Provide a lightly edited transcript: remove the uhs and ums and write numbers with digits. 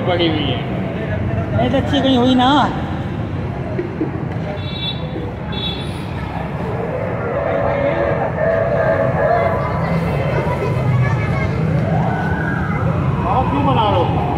पड़ी हुई है। नहीं तो अच्छी कहीं हुई ना। आप क्यों बना रहे हो?